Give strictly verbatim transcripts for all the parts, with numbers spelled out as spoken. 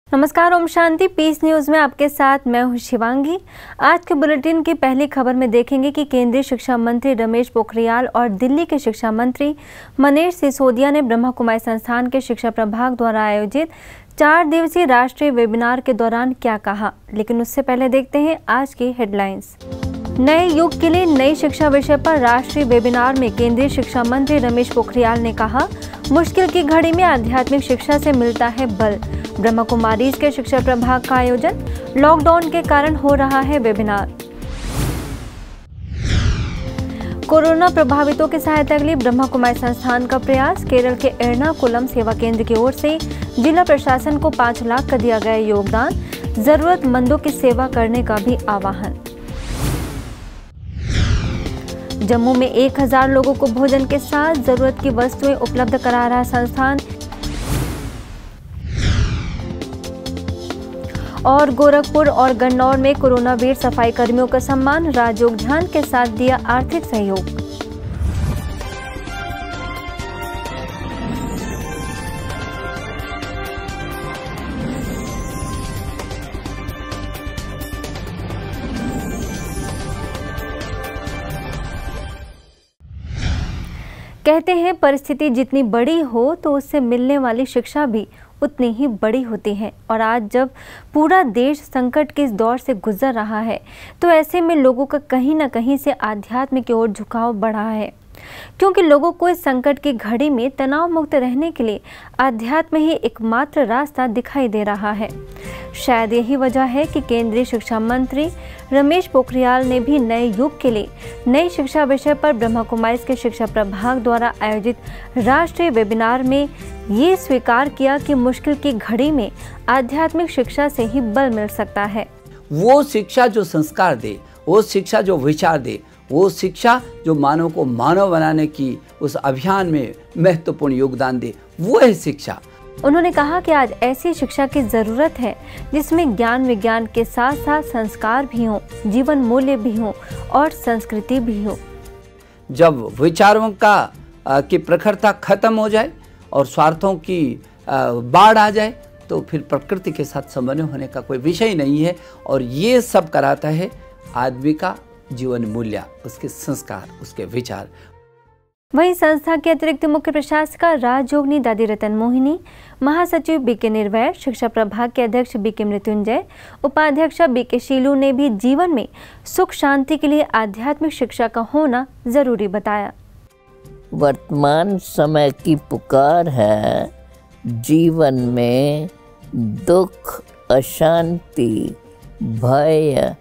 नमस्कार, Om Shanti. Piece news में आपके साथ मैं हूं शिवांगी। आज के बुलेटिन की पहली खबर में देखेंगे कि केंद्रीय शिक्षा मंत्री रमेश पोखरियाल और दिल्ली के शिक्षा मंत्री मनीष सिसोदिया ने ब्रह्मा कुमारी संस्थान के शिक्षा प्रभाग द्वारा आयोजित चार दिवसीय राष्ट्रीय वेबिनार के दौरान क्या कहा। लेकिन उससे पहले देखते हैं आज की हेडलाइंस। नए युग के लिए नई शिक्षा विषय पर राष्ट्रीय वेबिनार में केंद्रीय शिक्षा मंत्री रमेश पोखरियाल ने कहा, मुश्किल की घड़ी में आध्यात्मिक शिक्षा से मिलता है बल। ब्रह्मा कुमारीज के शिक्षा प्रभाग का आयोजन, लॉकडाउन के कारण हो रहा है वेबिनार। कोरोना प्रभावितों की सहायता के लिए ब्रह्मा कुमारी संस्थान का प्रयास। केरल के एर्नाकुलम सेवा केंद्र की ओर से जिला प्रशासन को पाँच लाख का दिया गया योगदान। जरूरतमंदों की सेवा करने का भी आह्वान। जम्मू में एक हजार लोगों को भोजन के साथ जरूरत की वस्तुएं उपलब्ध करा रहा संस्थान। और गोरखपुर और गन्नौर में कोरोना वीर सफाई कर्मियों का सम्मान। राजयोग ध्यान के साथ दिया आर्थिक सहयोग। कहते हैं परिस्थिति जितनी बड़ी हो तो उससे मिलने वाली शिक्षा भी उतनी ही बड़ी होती है। और आज जब पूरा देश संकट के इस दौर से गुजर रहा है तो ऐसे में लोगों का कहीं ना कहीं से आध्यात्म की ओर झुकाव बढ़ा है, क्योंकि लोगों को इस संकट की घड़ी में तनाव मुक्त रहने के लिए आध्यात्म ही एकमात्र रास्ता दिखाई दे रहा है। शायद यही वजह है कि केंद्रीय शिक्षा मंत्री रमेश पोखरियाल ने भी नए युग के लिए नई शिक्षा विषय पर ब्रह्मा कुमारीज के शिक्षा प्रभाग द्वारा आयोजित राष्ट्रीय वेबिनार में ये स्वीकार किया कि मुश्किल की घड़ी में आध्यात्मिक शिक्षा से ही बल मिल सकता है। वो शिक्षा जो संस्कार दे, वो शिक्षा जो विचार दे, वो शिक्षा जो मानव को मानव बनाने की उस अभियान में महत्वपूर्ण योगदान दे, वो है शिक्षा। उन्होंने कहा कि आज ऐसी शिक्षा की जरूरत है जिसमें ज्ञान विज्ञान के साथ साथ संस्कार भी हों, जीवन मूल्य भी हों और संस्कृति भी हो। जब विचारों का आ, की प्रखरता खत्म हो जाए और स्वार्थों की आ, बाढ़ आ जाए तो फिर प्रकृति के साथ समन्वय होने का कोई विषय नहीं है। और ये सब कराता है आदमी का जीवन मूल्य, उसके संस्कार, उसके विचार। वहीं संस्था के अतिरिक्त मुख्य प्रशासिका राजयोगिनी दादी रतन मोहिनी, महासचिव बी के निर्वैर, शिक्षा प्रभाग के अध्यक्ष बी के मृत्युंजय, उपाध्यक्ष बी के शीलू ने भी जीवन में सुख शांति के लिए आध्यात्मिक शिक्षा का होना जरूरी बताया। वर्तमान समय की पुकार है जीवन में दुख, अशांति, भय,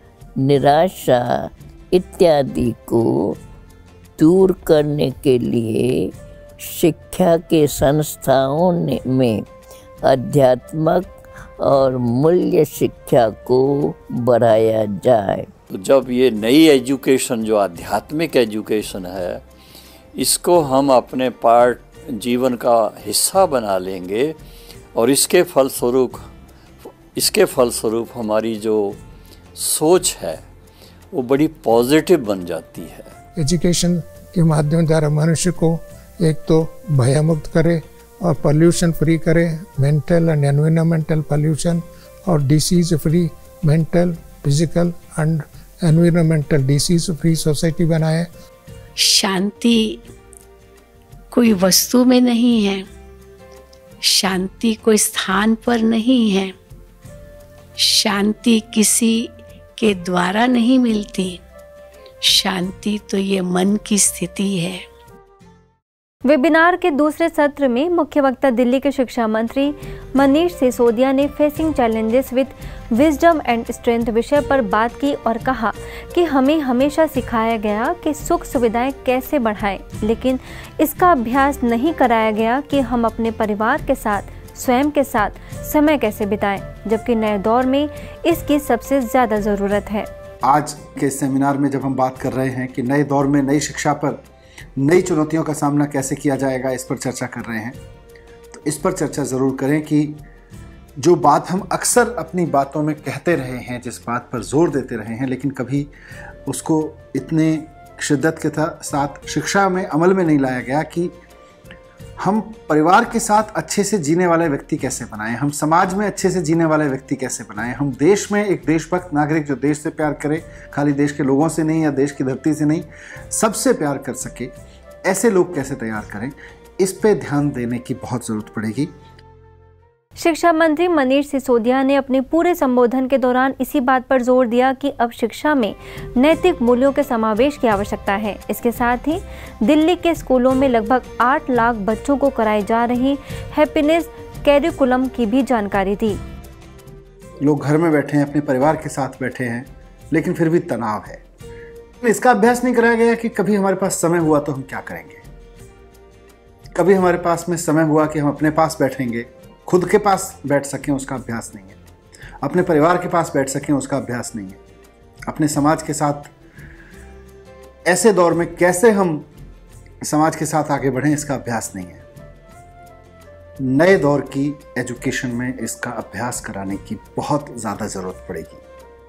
निराशा इत्यादि को दूर करने के लिए शिक्षा के संस्थाओं में आध्यात्मिक और मूल्य शिक्षा को बढ़ाया जाए। तो जब ये नई एजुकेशन जो आध्यात्मिक एजुकेशन है, इसको हम अपने पार्ट जीवन का हिस्सा बना लेंगे और इसके फलस्वरूप इसके फलस्वरूप हमारी जो सोच है वो बड़ी पॉजिटिव बन जाती है। एजुकेशन के माध्यम द्वारा मनुष्य को एक तो भयमुक्त करे और पोल्यूशन फ्री करे, मेंटल एंड एनवायरमेंटल पोल्यूशन और disease free, mental, physical and environmental disease free society बनाए। शांति कोई वस्तु में नहीं है, शांति कोई स्थान पर नहीं है, शांति किसी के द्वारा नहीं मिलती, शांति तो ये मन की स्थिति है। वेबिनार के दूसरे सत्र में मुख्य वक्ता दिल्ली के शिक्षा मंत्री मनीष सिसोदिया ने facing challenges with wisdom and strength विषय पर बात की और कहा कि हमें हमेशा सिखाया गया कि सुख सुविधाएं कैसे बढ़ाएं, लेकिन इसका अभ्यास नहीं कराया गया कि हम अपने परिवार के साथ, स्वयं के साथ समय कैसे बिताएं, जबकि नए दौर में इसकी सबसे ज़्यादा ज़रूरत है। आज के सेमिनार में जब हम बात कर रहे हैं कि नए दौर में नई शिक्षा पर नई चुनौतियों का सामना कैसे किया जाएगा, इस पर चर्चा कर रहे हैं, तो इस पर चर्चा ज़रूर करें कि जो बात हम अक्सर अपनी बातों में कहते रहे हैं, जिस बात पर जोर देते रहे हैं, लेकिन कभी उसको इतने शिद्दत के साथ शिक्षा में अमल में नहीं लाया गया कि हम परिवार के साथ अच्छे से जीने वाले व्यक्ति कैसे बनाएं, हम समाज में अच्छे से जीने वाले व्यक्ति कैसे बनाएं, हम देश में एक देशभक्त नागरिक जो देश से प्यार करे, खाली देश के लोगों से नहीं या देश की धरती से नहीं, सबसे प्यार कर सके, ऐसे लोग कैसे तैयार करें, इस पे ध्यान देने की बहुत ज़रूरत पड़ेगी। शिक्षा मंत्री मनीष सिसोदिया ने अपने पूरे संबोधन के दौरान इसी बात पर जोर दिया कि अब शिक्षा में नैतिक मूल्यों के समावेश की आवश्यकता है। इसके साथ ही दिल्ली के स्कूलों में लगभग आठ लाख बच्चों को कराई जा रही हैप्पीनेस कैरिकुलम की भी जानकारी दी। लोग घर में बैठे हैं, अपने परिवार के साथ बैठे हैं, लेकिन फिर भी तनाव है। इसका अभ्यास नहीं कराया गया कि कभी हमारे पास समय हुआ तो हम क्या करेंगे, कभी हमारे पास में समय हुआ कि हम अपने पास बैठेंगे, खुद के पास बैठ सकें, उसका अभ्यास नहीं है। अपने परिवार के पास बैठ सकें, उसका अभ्यास नहीं है। अपने समाज के साथ ऐसे दौर में कैसे हम समाज के साथ आगे बढ़ें, इसका अभ्यास नहीं है। नए दौर की एजुकेशन में इसका अभ्यास कराने की बहुत ज़्यादा ज़रूरत पड़ेगी।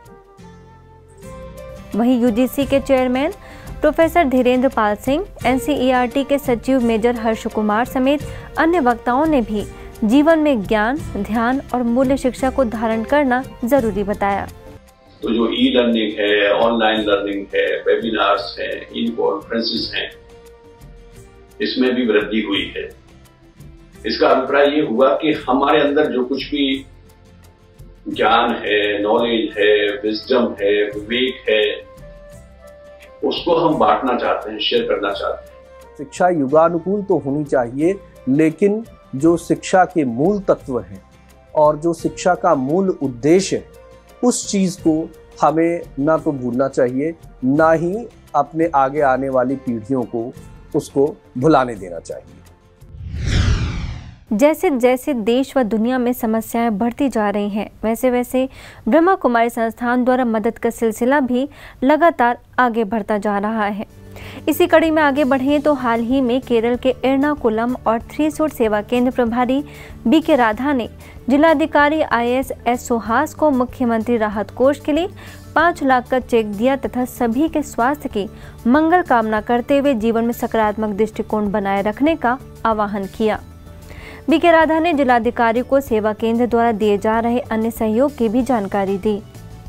वहीं यूजीसी के chairman professor Dhirendra Pal Singh, NCERT के सचिव मेजर हर्ष कुमार समेत अन्य वक्ताओं ने भी जीवन में ज्ञान, ध्यान और मूल्य शिक्षा को धारण करना जरूरी बताया। तो जो ई लर्निंग है, ऑनलाइन लर्निंग है, वेबिनार्स हैं, इन कॉन्फ्रेंसेस हैं, इसमें भी वृद्धि हुई है। इसका अभिप्राय ये हुआ कि हमारे अंदर जो कुछ भी ज्ञान है, नॉलेज है, विजडम है, विवेक है, उसको हम बांटना चाहते हैं, शेयर करना चाहते हैं। शिक्षा युगानुकूल तो होनी चाहिए, लेकिन जो शिक्षा के मूल तत्व हैं और जो शिक्षा का मूल उद्देश्य है, उस चीज़ को हमें ना तो भूलना चाहिए, ना ही अपने आगे आने वाली पीढ़ियों को उसको भुलाने देना चाहिए। जैसे जैसे देश व दुनिया में समस्याएं बढ़ती जा रही हैं, वैसे वैसे ब्रह्मा कुमारी संस्थान द्वारा मदद का सिलसिला भी लगातार आगे बढ़ता जा रहा है। इसी कड़ी में आगे बढ़ें तो हाल ही में केरल के एर्नाकुलम और थ्रीसुर सेवा केंद्र प्रभारी बी के राधा ने जिलाधिकारी I A S S Suhas को मुख्यमंत्री राहत कोष के लिए पाँच लाख का चेक दिया तथा सभी के स्वास्थ्य की मंगल कामना करते हुए जीवन में सकारात्मक दृष्टिकोण बनाए रखने का आह्वान किया। बी के राधा ने जिलाधिकारी को सेवा केंद्र द्वारा दिए जा रहे अन्य सहयोग की भी जानकारी दी।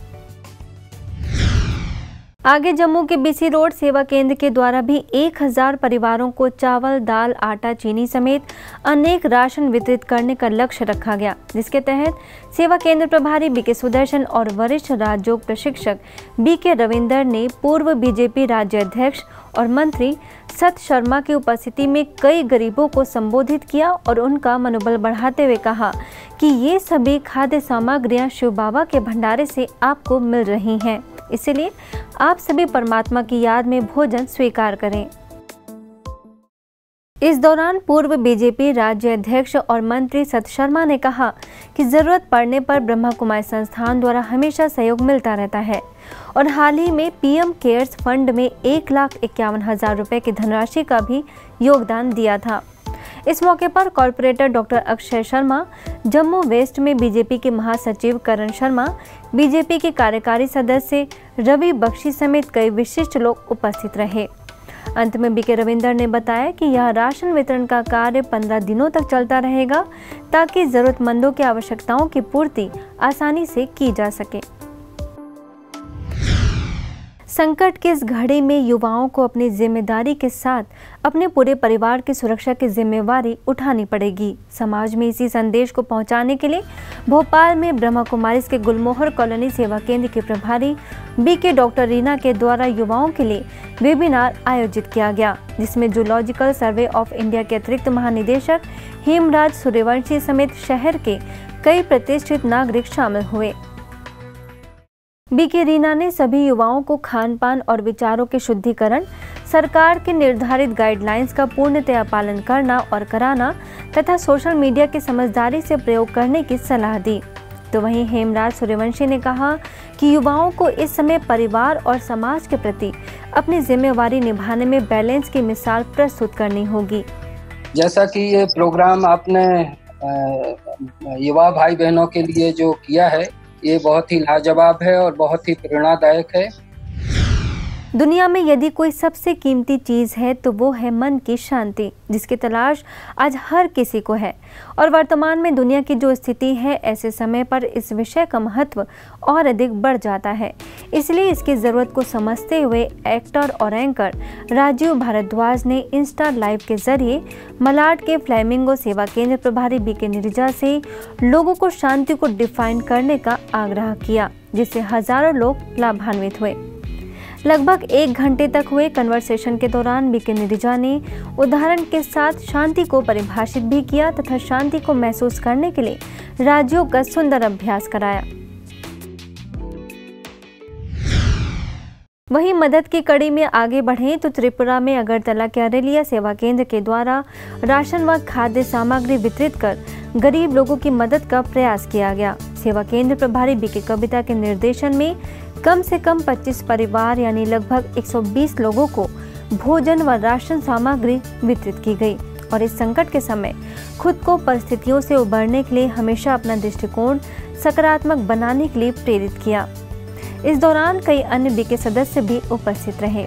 आगे जम्मू के बीसी रोड सेवा केंद्र के द्वारा भी एक हज़ार परिवारों को चावल, दाल, आटा, चीनी समेत अनेक राशन वितरित करने का लक्ष्य रखा गया, जिसके तहत सेवा केंद्र प्रभारी बी के सुदर्शन और वरिष्ठ राजयोग प्रशिक्षक बी के रविंदर ने पूर्व बीजेपी राज्य अध्यक्ष और मंत्री सत शर्मा की उपस्थिति में कई गरीबों को संबोधित किया और उनका मनोबल बढ़ाते हुए कहा कि ये सभी खाद्य सामग्रियां शिव बाबा के भंडारे से आपको मिल रही हैं, इसलिए आप सभी परमात्मा की याद में भोजन स्वीकार करें। इस दौरान पूर्व बीजेपी राज्य अध्यक्ष और मंत्री सत शर्मा ने कहा कि जरूरत पड़ने पर ब्रह्मा कुमारी संस्थान द्वारा हमेशा सहयोग मिलता रहता है और हाल ही में पीएम केयर्स फंड में एक लाख इक्यावन हजार रुपए की धनराशि का भी योगदान दिया था। इस मौके पर corporator doctor Akshay Sharma, Jammu west में बीजेपी के महासचिव करण शर्मा, बीजेपी के कार्यकारी सदस्य रवि बख्शी समेत कई विशिष्ट लोग उपस्थित रहे। अंत में बी के रविंदर ने बताया कि यह राशन वितरण का कार्य पंद्रह दिनों तक चलता रहेगा ताकि जरूरतमंदों की आवश्यकताओं की पूर्ति आसानी से की जा सके। संकट की इस घड़ी में युवाओं को अपनी जिम्मेदारी के साथ अपने पूरे परिवार की सुरक्षा की जिम्मेवारी उठानी पड़ेगी। समाज में इसी संदेश को पहुंचाने के लिए भोपाल में ब्रह्मा कुमारीज के गुलमोहर कॉलोनी सेवा केंद्र के प्रभारी बी के डॉक्टर रीना के द्वारा युवाओं के लिए वेबिनार आयोजित किया गया, जिसमें जूलॉजिकल सर्वे ऑफ इंडिया के अतिरिक्त महानिदेशक हेमराज सूर्यवंशी समेत शहर के कई प्रतिष्ठित नागरिक शामिल हुए। बी के रीना ने सभी युवाओं को खान पान और विचारों के शुद्धिकरण, सरकार के निर्धारित गाइडलाइंस का पूर्णतया पालन करना और कराना तथा सोशल मीडिया की समझदारी से प्रयोग करने की सलाह दी। तो वहीं हेमराज सूर्यवंशी ने कहा कि युवाओं को इस समय परिवार और समाज के प्रति अपनी जिम्मेवारी निभाने में बैलेंस की मिसाल प्रस्तुत करनी होगी। जैसा कि ये प्रोग्राम आपने युवा भाई बहनों के लिए जो किया है, ये बहुत ही लाजवाब है और बहुत ही प्रेरणादायक है। दुनिया में यदि कोई सबसे कीमती चीज़ है तो वो है मन की शांति, जिसकी तलाश आज हर किसी को है। और वर्तमान में दुनिया की जो स्थिति है, ऐसे समय पर इस विषय का महत्व और अधिक बढ़ जाता है। इसलिए इसकी ज़रूरत को समझते हुए एक्टर और एंकर राजीव भारद्वाज ने इंस्टा लाइव के जरिए मलाड के फ्लैमिंगो सेवा केंद्र प्रभारी बीके नीरजा से लोगों को शांति को डिफाइन करने का आग्रह किया, जिससे हजारों लोग लाभान्वित हुए। लगभग एक घंटे तक हुए कन्वर्सेशन के दौरान बीके नीरजा ने उदाहरण के साथ शांति को परिभाषित भी किया तथा शांति को महसूस करने के लिए राज्यों का सुंदर अभ्यास कराया। वहीं मदद की कड़ी में आगे बढ़ें तो त्रिपुरा में अगरतला के अरेलिया सेवा केंद्र के द्वारा राशन व खाद्य सामग्री वितरित कर गरीब लोगों की मदद का प्रयास किया गया। सेवा केंद्र प्रभारी बीके कविता के निर्देशन में कम से कम पच्चीस परिवार यानी लगभग एक सौ बीस लोगों को भोजन व राशन सामग्री वितरित की गई और इस संकट के समय खुद को परिस्थितियों से उबरने के लिए हमेशा अपना दृष्टिकोण सकारात्मक बनाने के लिए प्रेरित किया। इस दौरान कई अन्य बीके सदस्य भी उपस्थित रहे।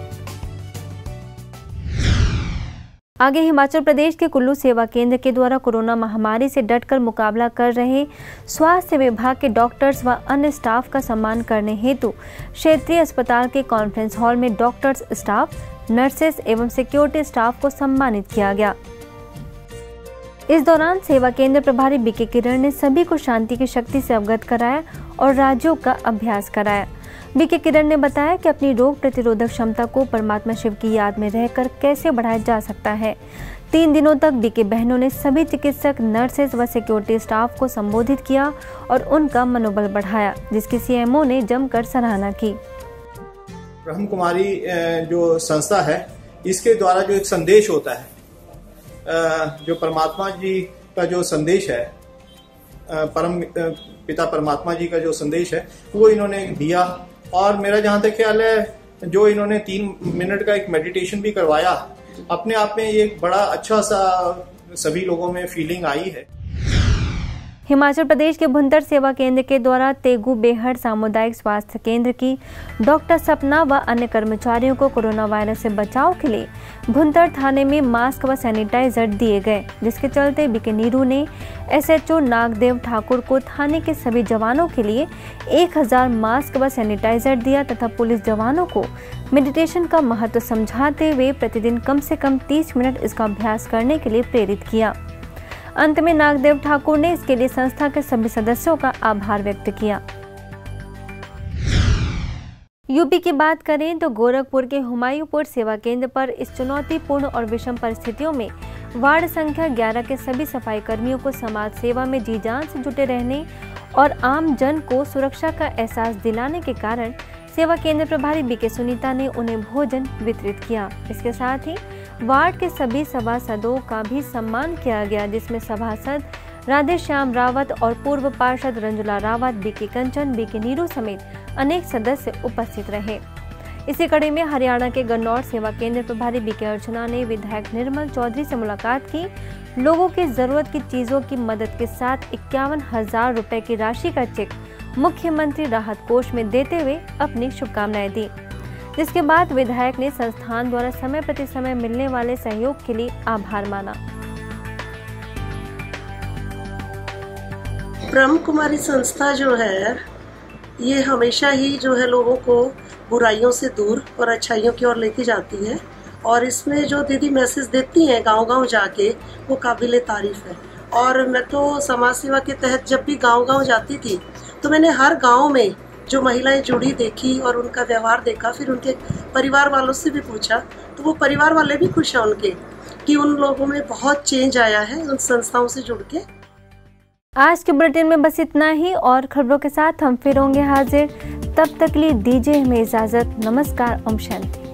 आगे हिमाचल प्रदेश के कुल्लू सेवा केंद्र के द्वारा कोरोना महामारी से डटकर मुकाबला कर रहे स्वास्थ्य विभाग के डॉक्टर्स व अन्य स्टाफ का सम्मान करने हेतु क्षेत्रीय अस्पताल के कॉन्फ्रेंस हॉल में डॉक्टर्स स्टाफ, नर्सेस एवं सिक्योरिटी स्टाफ को सम्मानित किया गया। इस दौरान सेवा केंद्र प्रभारी बीके किरण ने सभी को शांति की शक्ति से अवगत कराया और राज्यों का अभ्यास कराया। बीके किरण ने बताया कि अपनी रोग प्रतिरोधक क्षमता को परमात्मा शिव की याद में रहकर कैसे बढ़ाया जा सकता है। तीन दिनों तक बीके बहनों ने सभी चिकित्सक, नर्सेज व सिक्योरिटी स्टाफ को संबोधित किया और उनका मनोबल बढ़ाया, जिसकी सीएमओ ने जमकर सराहना की। ब्रह्म कुमारी जो संस्था है, इसके द्वारा जो एक संदेश होता है, जो परमात्मा जी का जो संदेश है, परम पिता परमात्मा जी का जो संदेश है, वो इन्होंने दिया। और मेरा जहां तक ख्याल है, जो इन्होंने तीन मिनट का एक मेडिटेशन भी करवाया, अपने आप में ये बड़ा अच्छा सा सभी लोगों में फीलिंग आई है। हिमाचल प्रदेश के भुंतर सेवा केंद्र के द्वारा तेगू बेहड़ सामुदायिक स्वास्थ्य केंद्र की डॉक्टर सपना व अन्य कर्मचारियों को कोरोना वायरस से बचाव के लिए भुंतर थाने में मास्क व सैनिटाइजर दिए गए, जिसके चलते बीके नीरू ने एसएचओ नागदेव ठाकुर को थाने के सभी जवानों के लिए एक हजार मास्क व सैनिटाइजर दिया तथा पुलिस जवानों को मेडिटेशन का महत्व समझाते हुए प्रतिदिन कम से कम तीस मिनट इसका अभ्यास करने के लिए प्रेरित किया। अंत में नागदेव ठाकुर ने इसके लिए संस्था के सभी सदस्यों का आभार व्यक्त किया। यूपी की बात करें तो गोरखपुर के हुमायूंपुर सेवा केंद्र पर इस चुनौतीपूर्ण और विषम परिस्थितियों में वार्ड संख्या ग्यारह के सभी सफाई कर्मियों को समाज सेवा में जी जान से जुटे रहने और आम जन को सुरक्षा का एहसास दिलाने के कारण सेवा केंद्र प्रभारी बीके सुनीता ने उन्हें भोजन वितरित किया। इसके साथ ही वार्ड के सभी सभासदों का भी सम्मान किया गया, जिसमें सभासद राधे श्याम रावत और पूर्व पार्षद रंजुला रावत, बीके कंचन, बीके नीरू समेत अनेक सदस्य उपस्थित रहे। इसी कड़ी में हरियाणा के गन्नौर सेवा केंद्र प्रभारी बीके अर्चना ने विधायक निर्मल चौधरी से मुलाकात की, लोगों की जरूरत की चीजों की मदद के साथ इक्यावन हजार रुपए की राशि का चेक मुख्यमंत्री राहत कोष में देते हुए अपनी शुभकामनाएं दी, जिसके बाद विधायक ने संस्थान द्वारा समय प्रति समय मिलने वाले सहयोग के लिए आभार माना। ब्रह्म कुमारी संस्था जो है, ये हमेशा ही जो है लोगों को बुराइयों से दूर और अच्छाइयों की ओर लेके जाती है और इसमें जो दीदी मैसेज देती हैं गांव-गांव जाके, वो काबिले तारीफ है। और मैं तो समाज सेवा के तहत जब भी गांव-गांव जाती थी तो मैंने हर गांव में जो महिलाएं जुड़ी देखी और उनका व्यवहार देखा, फिर उनके परिवार वालों से भी पूछा तो वो परिवार वाले भी खुश हैं उनके कि उन लोगों में बहुत चेंज आया है उन संस्थाओं से जुड़ के। आज के बुलेटिन में बस इतना ही और खबरों के साथ हम फिर होंगे हाजिर। तब तक लिए दीजिए हमें इजाजत। नमस्कार। ओम शांति।